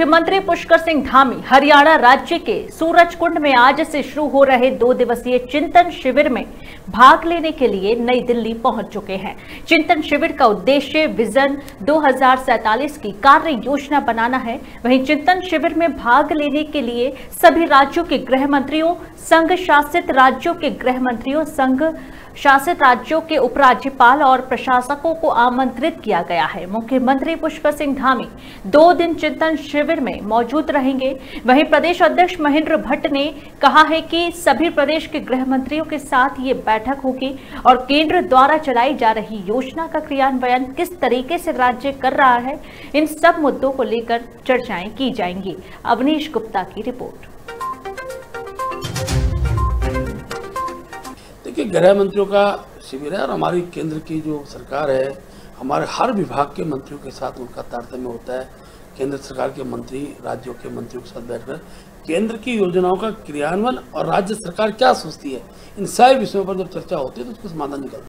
मुख्यमंत्री पुष्कर सिंह धामी हरियाणा राज्य के सूरजकुंड में आज से शुरू हो रहे 2 दिवसीय चिंतन शिविर में भाग लेने के लिए नई दिल्ली पहुंच चुके हैं। चिंतन शिविर का उद्देश्य विजन 2047 की कार्य योजना बनाना है। वहीं चिंतन शिविर में भाग लेने के लिए सभी राज्यों के गृह मंत्रियों, संघ शासित राज्यों के गृह मंत्रियों, संघ शासित राज्यों के उपराज्यपाल और प्रशासकों को आमंत्रित किया गया है। मुख्यमंत्री पुष्कर सिंह धामी 2 दिन चिंतन शिविर में मौजूद रहेंगे। वहीं प्रदेश अध्यक्ष महेंद्र भट्ट ने कहा है कि सभी प्रदेश के गृह मंत्रियों के साथ ये बैठक होगी और केंद्र द्वारा चलाई जा रही योजना का क्रियान्वयन किस तरीके से राज्य कर रहा है, इन सब मुद्दों को लेकर चर्चाएं की जाएंगी। अवनीश गुप्ता की रिपोर्ट। देखिए, गृह मंत्रियों का शिविर है और हमारी केंद्र की जो सरकार है, हमारे हर विभाग के मंत्रियों के साथ उनका तारतम्य होता है। केंद्र सरकार के मंत्री राज्यों के मंत्रियों के साथ बैठकर केंद्र की योजनाओं का क्रियान्वयन और राज्य सरकार क्या सोचती है, इन सारे विषयों पर जब चर्चा होती है तो उसका समाधान निकलता है।